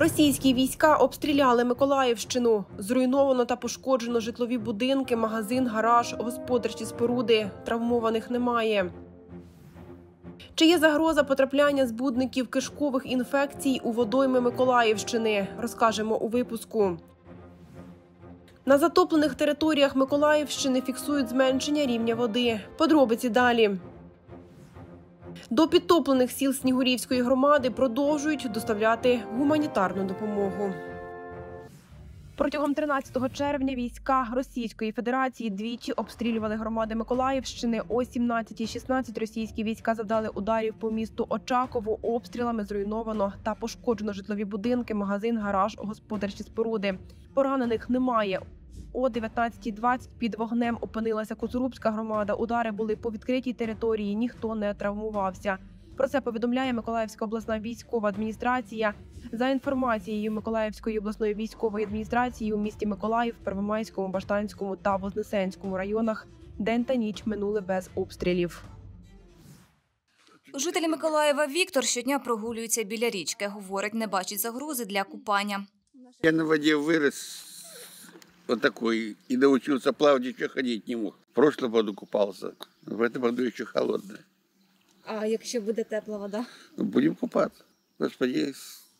Російські війська обстріляли Миколаївщину. Зруйновано та пошкоджено житлові будинки, магазин, гараж, господарчі споруди. Травмованих немає. Чи є загроза потрапляння збудників кишкових інфекцій у водойми Миколаївщини? Розкажемо у випуску. На затоплених територіях Миколаївщини фіксують зменшення рівня води. Подробиці далі. До підтоплених сіл Снігурівської громади продовжують доставляти гуманітарну допомогу. Протягом 13 червня війська Російської Федерації двічі обстрілювали громади Миколаївщини. О 17:16 російські війська завдали ударів по місту Очакову. Обстрілами зруйновано та пошкоджено житлові будинки, магазин, гараж, господарчі споруди. Поранених немає. О 19:20 під вогнем опинилася Куцурубська громада. Удари були по відкритій території, ніхто не травмувався. Про це повідомляє Миколаївська обласна військова адміністрація. За інформацією Миколаївської обласної військової адміністрації, у місті Миколаїв, Первомайському, Баштанському та Вознесенському районах день та ніч минули без обстрілів. Жителі Миколаєва Віктор щодня прогулюється біля річки. Говорить, не бачить загрози для купання. Я на воде вырос вот такой и научился плавать, еще ходить не мог. В прошлом году купался, в этом году еще холодная. А якщо буде тепла вода? Будем купаться. Господи,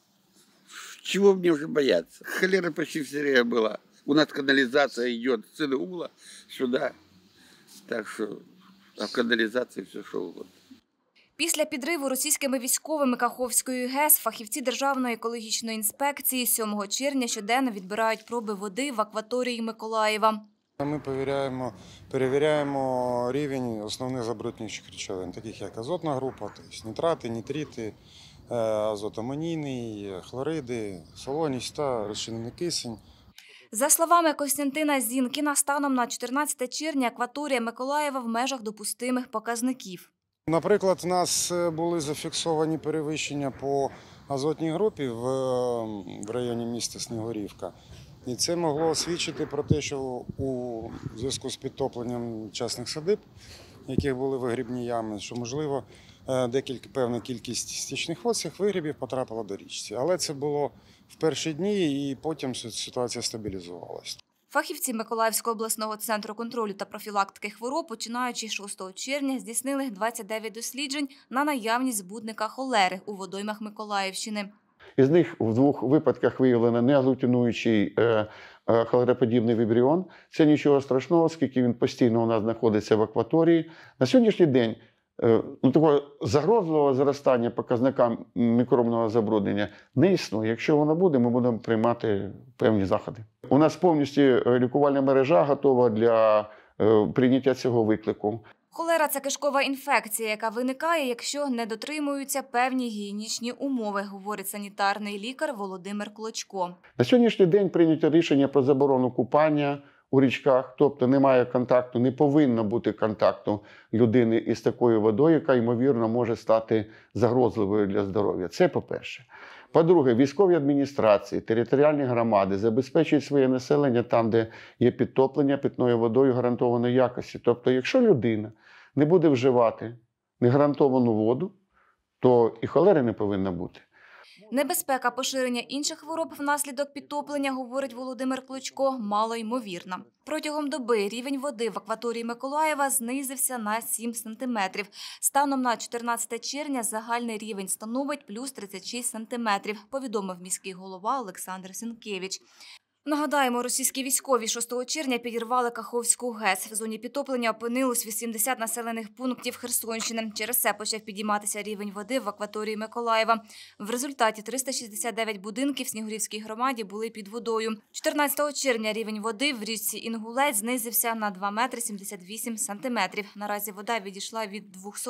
чего мне уже бояться? Холера почти все время была. У нас канализация идет с Цинаула сюда. Так что а в канализации все что угодно. Після підриву російськими військовими Каховської ГЕС фахівці Державної екологічної інспекції 7 червня щоденно відбирають проби води в акваторії Миколаєва. Ми перевіряємо рівень основних забруднюючих речовин, таких як азотна група, тобто нитрати, нітрити, азотоамонійний, хлориди, солоність та розчинений кисень. За словами Костянтина Зінкіна, станом на 14 червня акваторія Миколаєва в межах допустимих показників. Наприклад, у нас були зафіксовані перевищення по азотній групі в районі міста Снігурівка. І це могло свідчити про те, що у зв'язку з підтопленням частних садиб, в яких були вигрібні ями, що, можливо, певна кількість стічних вод цих вигрібів потрапила до річці. Але це було в перші дні, і потім ситуація стабілізувалася. Фахівці Миколаївського обласного центру контролю та профілактики хвороб, починаючи з 6 червня, здійснили 29 досліджень на наявність збудника холери у водоймах Миколаївщини. Із них в 2 випадках виявлено неаглютинуючий холероподібний вібріон. Це нічого страшного, оскільки він постійно у нас знаходиться в акваторії. На сьогоднішній день такого загрозливого зростання показникам мікробного забруднення не існує. Якщо воно буде, ми будемо приймати певні заходи. У нас повністю лікувальна мережа готова для прийняття цього виклику. Холера – це кишкова інфекція, яка виникає, якщо не дотримуються певні гігієнічні умови, говорить санітарний лікар Володимир Клочко. На сьогоднішній день прийнято рішення про заборону купання у річках, тобто немає контакту, не повинно бути контакту людини із такою водою, яка, ймовірно, може стати загрозливою для здоров'я. Це по-перше. По-друге, військові адміністрації, територіальні громади забезпечують своє населення там, де є підтоплення питною водою гарантованої якості. Тобто, якщо людина не буде вживати негарантовану воду, то і холери не повинно бути. Небезпека поширення інших хвороб внаслідок підтоплення, говорить Володимир Клочко, малоймовірна. Протягом доби рівень води в акваторії Миколаєва знизився на 7 сантиметрів. Станом на 14 червня загальний рівень становить плюс 36 сантиметрів, повідомив міський голова Олександр Сінкевич. Нагадаємо, російські військові 6 червня підірвали Каховську ГЕС. В зоні підтоплення опинилось 80 населених пунктів Херсонщини. Через це почав підійматися рівень води в акваторії Миколаєва. В результаті 369 будинків в Снігурівській громаді були під водою. 14 червня рівень води в річці Інгулець знизився на 2 метри 78 сантиметрів. Наразі вода відійшла від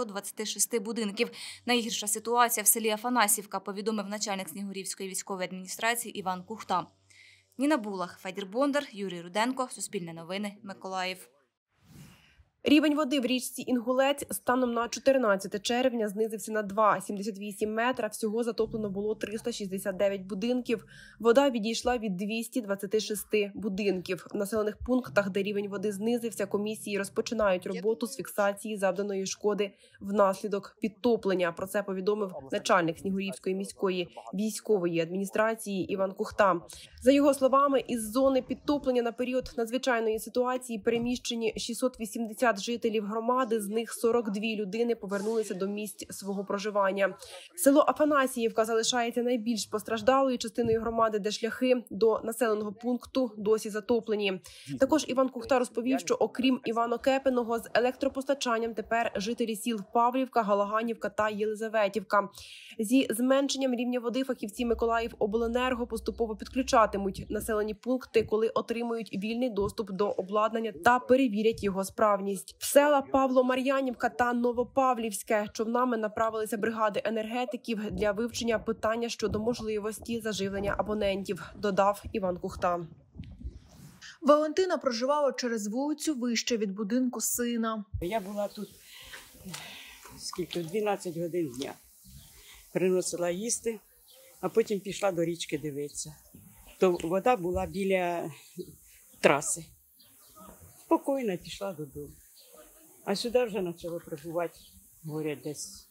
226 будинків. Найгірша ситуація в селі Афанасівка, повідомив начальник Снігурівської військової адміністрації Іван Кухта. Ніна Булах, Федір Бондар, Юрій Руденко, Суспільне новини, Миколаїв. Рівень води в річці Інгулець станом на 14 червня знизився на 2,78 метра. Всього затоплено було 369 будинків. Вода відійшла від 226 будинків. В населених пунктах, де рівень води знизився, комісії розпочинають роботу з фіксації завданої шкоди внаслідок підтоплення. Про це повідомив начальник Снігурівської міської військової адміністрації Іван Кухта. За його словами, із зони підтоплення на період надзвичайної ситуації переміщені 680 жителів громади, з них 42 людини повернулися до місць свого проживання. Село Афанасіївка залишається найбільш постраждалою частиною громади, де шляхи до населеного пункту досі затоплені. Також Іван Кухта розповів, що окрім Івано-Кепиного, з електропостачанням тепер жителі сіл Павлівка, Галаганівка та Єлизаветівка. Зі зменшенням рівня води фахівці Миколаївобленерго поступово підключатимуть населені пункти, коли отримують вільний доступ до обладнання та перевірять його справність. В села Павло-Мар'янівка та Новопавлівське човнами направилися бригади енергетиків для вивчення питання щодо можливості заживлення абонентів, додав Іван Кухта. Валентина проживала через вулицю вище від будинку сина. Я була тут 12 годин дня. Приносила їсти, а потім пішла до річки дивитися. То вода була біля траси. Спокійно пішла додому. А сюди вже почало прибувати, говорять, десь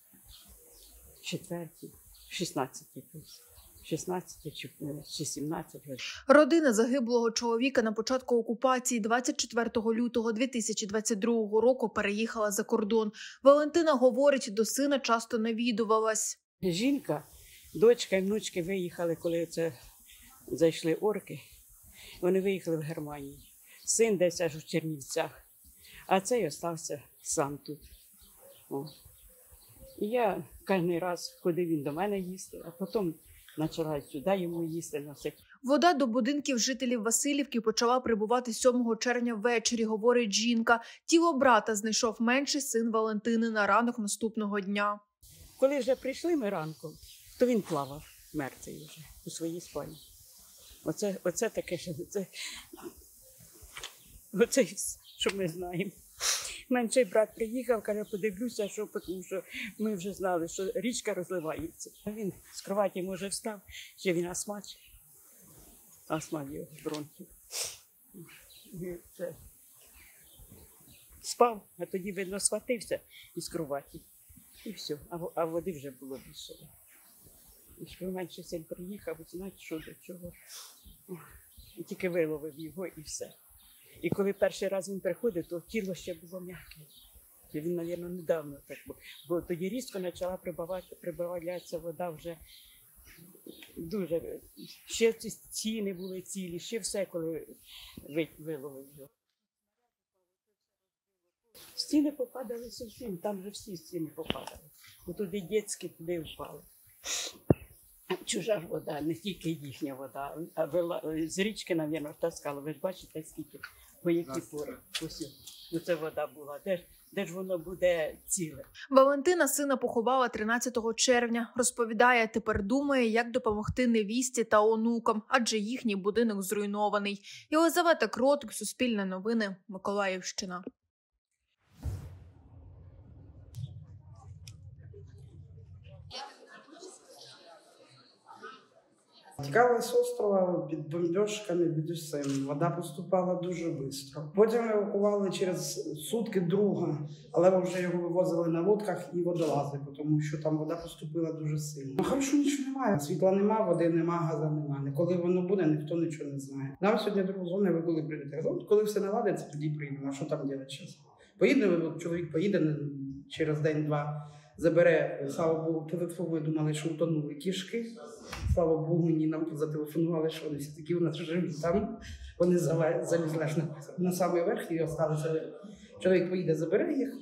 16 чи 17 годин. Родина загиблого чоловіка на початку окупації 24 лютого 2022 року переїхала за кордон. Валентина говорить, до сина часто навідувалась. Жінка, дочка і внучки виїхали, коли це зайшли орки. Вони виїхали в Германію. Син десь аж у Чернівцях, а цей остався сам тут. О. І я кожен раз ходив він до мене їсти, а потім почала сюди йому їсти носити. Вода до будинків жителів Василівки почала прибувати 7 червня ввечері, говорить жінка. Тіло брата знайшов менший син Валентини на ранок наступного дня. Коли вже прийшли ми ранком, то він плавав мертвий вже у своїй спальні. Оце таке, оце, що ми знаємо. Менший брат приїхав, каже, подивлюся, тому що ми вже знали, що річка розливається. Він з кроваті, може, встав, ще він астмат його бронхів. Спав, а тоді, видно, схватився із кроваті. І все, а води вже було більше. І що менший син приїхав, знаєте, що до чого. І тільки виловив його і все. І коли перший раз він приходив, то тіло ще було м'яке. Він, мабуть, недавно так був. Бо тоді різко почала прибавлятися вода вже дуже. Ще ці стіни були цілі, ще все, коли виловив його. Стіни попадали зовсім, там вже всі стіни попадали. Бо туди дітські, туди впали. Чужа ж вода, не тільки їхня вода, а з річки, мабуть, таскали. Ви ж бачите, скільки, по які пори. Оце вода була. Де ж воно буде ціле? Валентина сина поховала 13 червня. Розповідає, тепер думає, як допомогти невісті та онукам, адже їхній будинок зруйнований. Єлизавета Кротик, Суспільне новини, Миколаївщина. Тікали з острова під бомбіжками, під усім. Вода поступала дуже швидко. Потім евакували через сутки друга, але вже його вивозили на лодках і водолази, тому що там вода поступила дуже сильно. Ну, хорошо, нічого немає. Світла нема, води нема, газу нема. Коли воно буде, ніхто нічого не знає. Нам сьогодні другу зону, ви коли прийдете? Коли все наладиться, тоді приїдемо. А що там робити зараз? Поїде, чоловік поїде через день-два. Забере, слава Богу, телефони, думали, що утонули кішки. Слава Богу, ні, нам зателефонували, що вони всі такі у нас живі там. Вони залізли аж на самий верх і залишилися. Чоловік поїде, забере їх.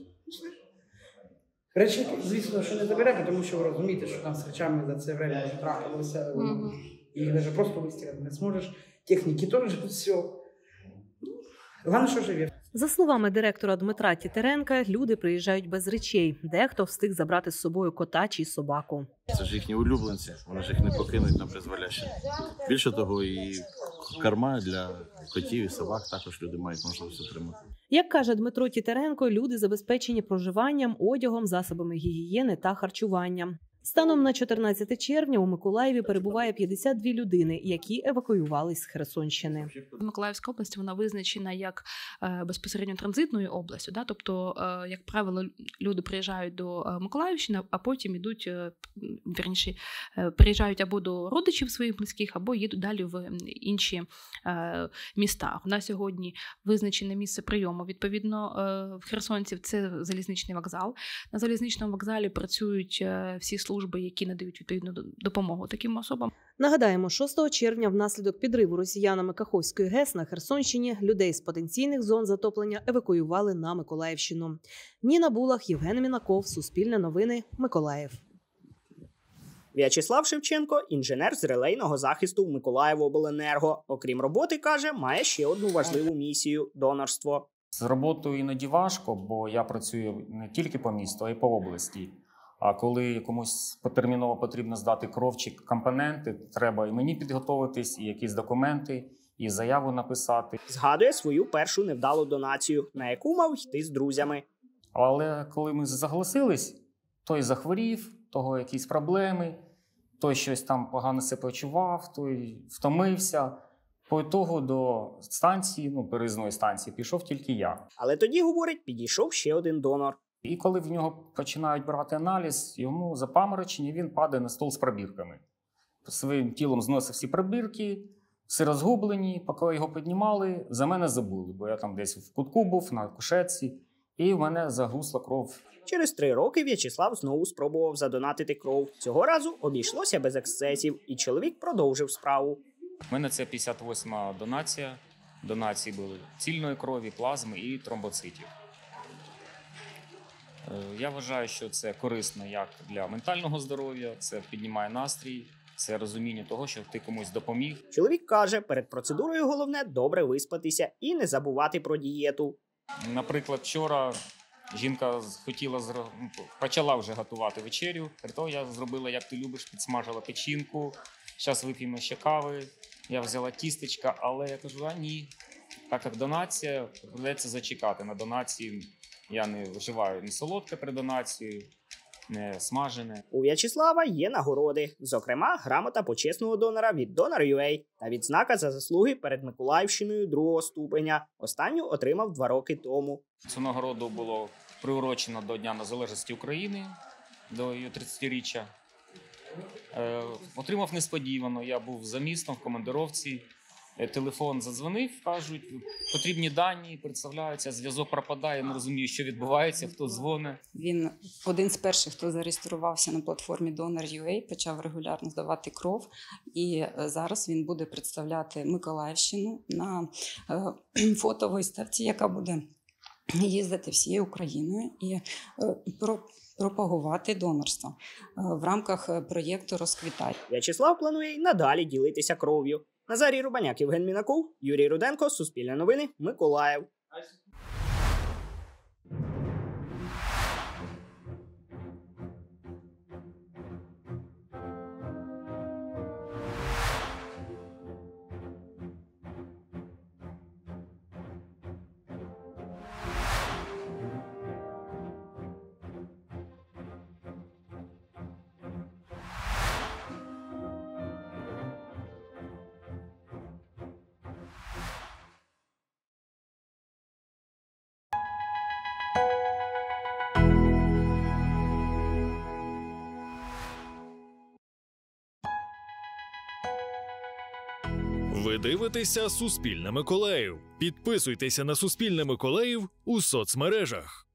Речі, звісно, що не забере, тому що ви розумієте, що там з речами за це время вже трапилося. І їх навіть просто вистріляти не зможеш. Техніки теж все. Головне, що живе. За словами директора Дмитра Тітеренка, люди приїжджають без речей. Дехто встиг забрати з собою кота чи собаку. Це ж їхні улюбленці, вони ж їх не покинуть на призволяще. Більше того, і корма для котів і собак також люди мають можливість отримати. Як каже Дмитро Тітеренко, люди забезпечені проживанням, одягом, засобами гігієни та харчуванням. Станом на 14 червня у Миколаєві перебуває 52 людини, які евакуювались з Херсонщини. Миколаївська область, вона визначена як безпосередньо транзитною областю. Да? Тобто, як правило, люди приїжджають до Миколаївщини, а потім йдуть, приїжджають або до родичів своїх близьких, або їдуть далі в інші міста. У нас сьогодні визначене місце прийому. Відповідно, в херсонців це залізничний вокзал. На залізничному вокзалі працюють всі служби, які надають відповідну допомогу таким особам. Нагадаємо, 6 червня внаслідок підриву росіянами Каховської ГЕС на Херсонщині людей з потенційних зон затоплення евакуювали на Миколаївщину. Ніна Булах, Євген Мінаков, Суспільне новини, Миколаїв. В'ячеслав Шевченко – інженер з релейного захисту в Миколаївобленерго. Окрім роботи, каже, має ще одну важливу місію – донорство. З роботою іноді важко, бо я працюю не тільки по місту, а й по області. А коли комусь терміново потрібно здати кров чи компоненти, треба і мені підготуватись, і якісь документи, і заяву написати. Згадує свою першу невдалу донацію, на яку мав йти з друзями. Але коли ми заголосились, той захворів, того якісь проблеми, той щось там погано себе почував, той втомився. По ітогу до станції, переїзної станції, пішов тільки я. Але тоді, говорить, підійшов ще один донор. І коли в нього починають брати аналіз, йому запаморочення, він падає на стол з пробірками. Своїм тілом зносив всі пробірки, всі розгублені. Поки його піднімали, за мене забули, бо я там десь в кутку був, на кушетці, і в мене загрусла кров. Через 3 роки В'ячеслав знову спробував задонатити кров. Цього разу обійшлося без ексцесів, і чоловік продовжив справу. У мене це 58-ма донація. Донації були цільної крові, плазми і тромбоцитів. Я вважаю, що це корисно як для ментального здоров'я, це піднімає настрій, це розуміння того, що ти комусь допоміг. Чоловік каже, перед процедурою головне добре виспатися і не забувати про дієту. Наприклад, вчора жінка почала вже готувати вечерю. То я зробила, як ти любиш, підсмажила печінку, зараз вип'ємо ще кави. Я взяла тістечка, але я кажу, ні. Так як донація, доведеться зачекати. На донації я не вживаю ні солодке при донації, не смажене. У В'ячеслава є нагороди. Зокрема, грамота почесного донора від Donor.ua та відзнака за заслуги перед Миколаївщиною 2-го ступеня. Останню отримав 2 роки тому. Цю нагороду було приурочено до Дня Незалежності України, до її 30-річчя. Отримав несподівано. Я був за містом в командировці. Телефон задзвонив, кажуть, потрібні дані, представляються, зв'язок пропадає, не розумію, що відбувається, хто дзвонить. Він один з перших, хто зареєструвався на платформі Donor.ua, почав регулярно здавати кров, і зараз він буде представляти Миколаївщину на фотовиставці, яка буде їздити всією Україною і пропагувати донорство в рамках проєкту «Розквітай». В'ячеслав планує й надалі ділитися кров'ю. Назарій Рубаняк, Євген Мінаков, Юрій Руденко, Суспільне новини, Миколаїв. Ви дивитеся «Суспільне Миколаїв». Підписуйтеся на «Суспільне Миколаїв» у соцмережах.